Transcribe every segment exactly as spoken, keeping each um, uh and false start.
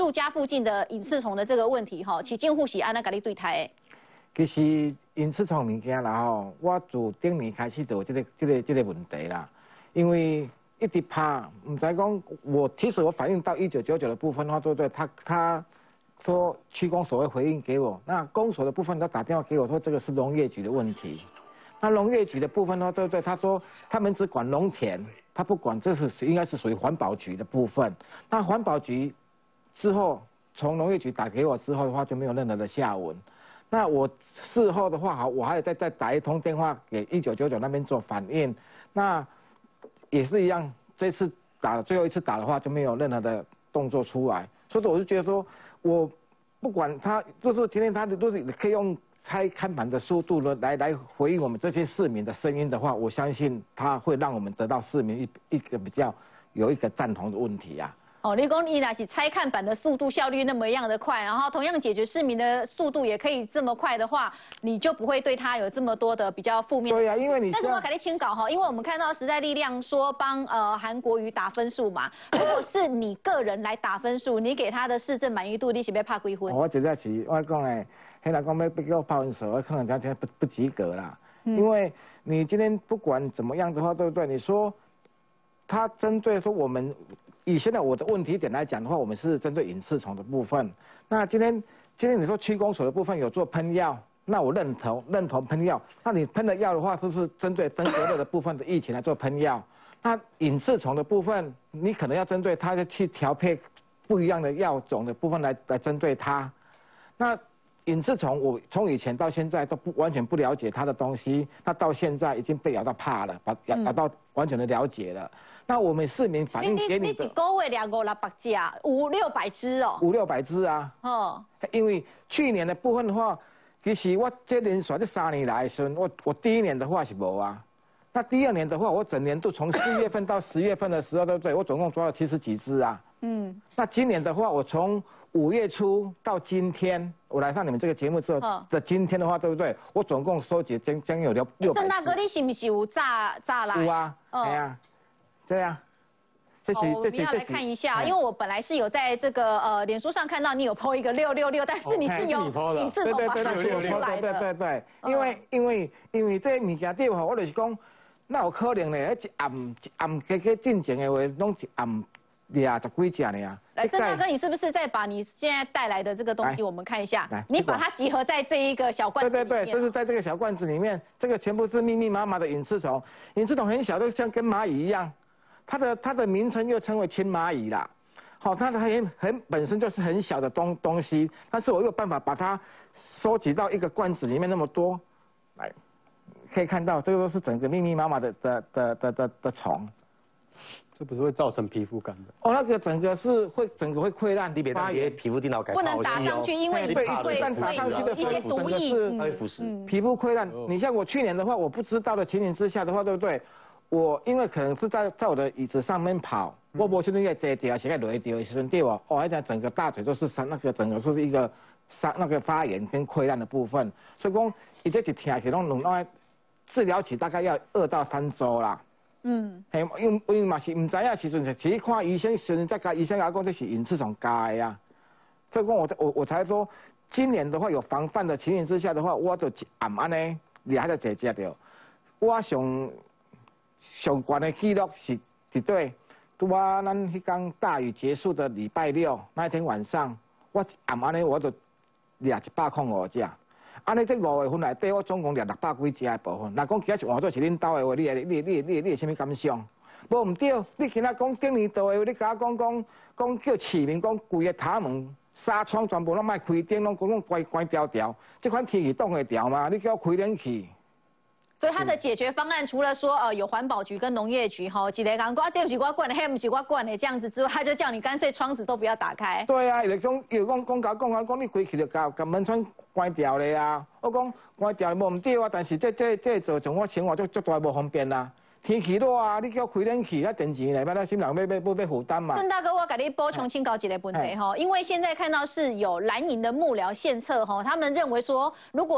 住家附近的隐翅虫的这个问题哈，其近户是安那甲你对台的。 其实隐翅虫物件啦吼，我自顶年开始就有这个这个这个问题啦，因为一直怕，唔知讲我其实我反映到一九九九的部分的话，对不对？他他说区公所会回应给我，那公所的部分他打电话给我说这个是农业局的问题。那农业局的部分的话，对不对？他说他们只管农田，他不管，这是应该是属于环保局的部分。那环保局之后从农业局打给我之后的话，就没有任何的下文。那我事后的话，好，我还有再再打一通电话给一九九九那边做反应，那也是一样，这次打最后一次打的话就没有任何的动作出来，所以我就觉得说，我不管他，就是今天他都是可以用拆看板的速度呢来来回应我们这些市民的声音的话，我相信他会让我们得到市民一一个比较有一个赞同的问题啊。 哦，你讲伊若是拆看板的速度效率那么样的快，然后同样解决市民的速度也可以这么快的话，你就不会对他有这么多的比较负面的。 对呀、啊，因为你但是我要给你请稿哈，因为我们看到时代力量说帮呃韩国瑜打分数嘛，如果是你个人来打分数，你给他的市政满意度，你是要拍几分？ 我觉得是，我讲诶，黑人讲要给我拍分数，我可能讲讲不不及格啦，嗯、因为你今天不管怎么样的话，对不对？你说他针对说我们。以现在我的问题点来讲的话，我们是针对隐翅虫的部分。那今天今天你说区公所的部分有做喷药，那我认同认同喷药。那你喷的药的话，是不是针对登革热的部分的疫情来做喷药？那隐翅虫的部分，你可能要针对它去调配不一样的药种的部分来来针对它。那隐翅虫，我从以前到现在都不完全不了解它的东西，那到现在已经被咬到怕了，把咬咬到完全的了解了。那我们市民反映给你的， 你一个月两五六百只，五六百只哦， 五六百只啊。哦，因为去年的部分的话，其实我这连续这三年来的时候，我我第一年的话是无啊，那第二年的话，我整年度从四月份到十月份的时候，对不对？我总共抓了七十几只啊。嗯。那今年的话，我从五月初到今天，我来上你们这个节目之后的今天的话，对不对？我总共收集将将有六六百只。 郑大哥，你是不是有炸炸来？ 有啊，哎呀。对呀、啊，这好，我们要来看一下，因为我本来是有在这个呃脸书上看到你有 po 一个六六六，但是你是有隐翅虫把它写出来的。 对对对，因为因为因为这物件对吼，我就是讲，那有可能呢，一暗一暗加加进前的话，拢一暗俩十几只呢。 来，郑大哥，你是不是再把你现在带来的这个东西我们看一下？你把它集合在这一个小罐子里面。 对对对，就是在这个小罐子里面，这个全部是密密麻麻的隐翅虫，隐翅虫很小，都像跟蚂蚁一样。它的它的名称又称为青蚂蚁啦，好，它的很很本身就是很小的东东西，但是我有办法把它收集到一个罐子里面那么多，来，可以看到这个都是整个密密麻麻的的的的的的虫， 这不是会造成皮肤感的？ 哦，那个整个是会整个会溃烂， 你别让别皮肤电脑改不能打上去，因为你对会一旦打上去的一些毒液， 它会腐蚀， 皮肤溃烂。你像我去年的话，我不知道的情形之下的话，对不对？我因为可能是在在我的椅子上面跑，我无确定在坐掉，是在落掉的时候对我，哦，那整个大腿都是伤，那个整个是一个伤，那个发炎跟溃烂的部分，所以讲，伊这一听起拢弄到治疗期大概要二到三周啦。嗯，嘿，因为因为嘛是唔知影时阵，其实看医生时阵，再甲医生甲我讲这是隐翅虫加的呀，所以讲我我我才说，今年的话有防范的情形之下的话，我就一暗安尼，你还在坐只着，我上。上悬的记录是绝对，拄啊，咱迄天大雨结束的礼拜六那一天晚上，我暗安尼我就掠一百空五只，安尼这五月份内底我总共掠六百几只的部分。若讲其他是换做是恁兜的话，你你你你你有啥物感想？无唔对，你今仔讲顶年度的话，你甲我讲讲讲叫市民讲规个塔门、纱窗全部拢莫开灯，拢拢关关条条，这款天气挡会掉吗？你叫我开冷气？ 所以它的解决方案除了说呃有环保局跟农业局哈，一个讲说啊这不是我管的，那不是我管的这样子之外，他就叫你干脆窗子都不要打开。 对啊，伊就讲伊就讲讲甲讲啊，讲你开起就甲甲门窗关掉咧啊。我讲关掉无唔对啊，但是这这这造成我生活足足大无方便啦。天气热啊，你叫我开冷气，那电钱咧，要咱心人要要要要负担嘛。 郑大哥，我给你补充请教一个问题哈，因为现在看到是有蓝营的幕僚献策哈，他们认为说如果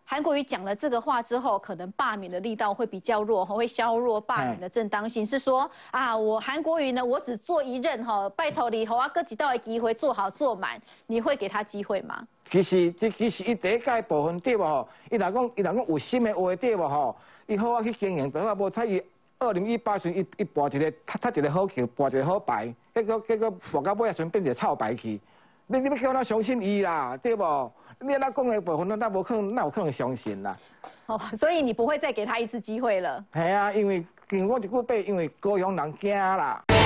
韩国瑜讲了这个话之后，可能罢免的力道会比较弱，会削弱罢免的正当性。是说啊，我韩国瑜呢，我只做一任哈，拜托你，好啊，各几道的机会做好做满，你会给他机会吗？其实，这其实伊第一届部分对无吼，伊若讲伊若讲有心的话对无吼，伊好啊去经营，对啊，无采伊二零一八时伊伊博一个踢踢一个好球，博一个好牌，结果结果博到尾啊，全变一个臭牌去。你你要叫咱相信伊啦，对无？你那讲的部分，那无可能，那有可能相信啦。 哦，所以你不会再给他一次机会了。 系啊，因为经我一句话，因为高雄人惊啦。